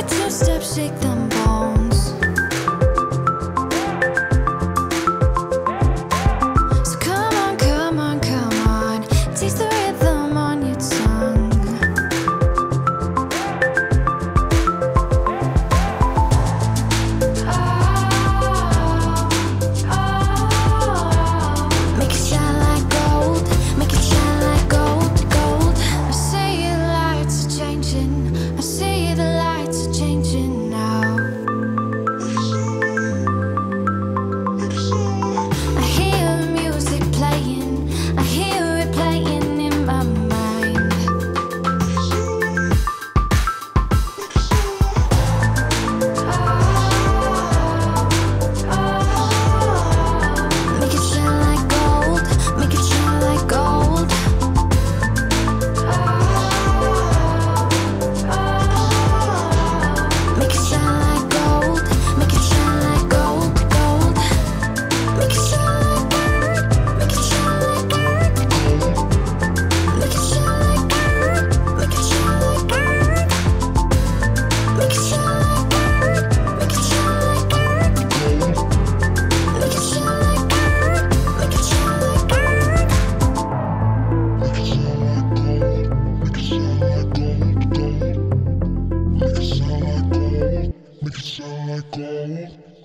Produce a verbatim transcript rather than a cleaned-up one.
Two step, shake them bones. So come on, come on, come on, taste the rhythm on your tongue. Oh, oh, make it shine like gold, make it shine like gold, gold. I see the lights are changing, I see the lights are changing now. I hear the music playing, I hear it playing in my mind. Oh, oh, make it shine like gold, make it shine like gold. Make it shine like gold, make it shine like gold, gold. Make it shine like gold, make it shine like gold. Make it shine like gold, make it shine like gold. Make it shine like gold, make it shine like gold. Make it shine like gold, make it shine like gold. Make it sound like gold. Make it sound like gold, gold. Make it sound like gold. Make it sound like gold.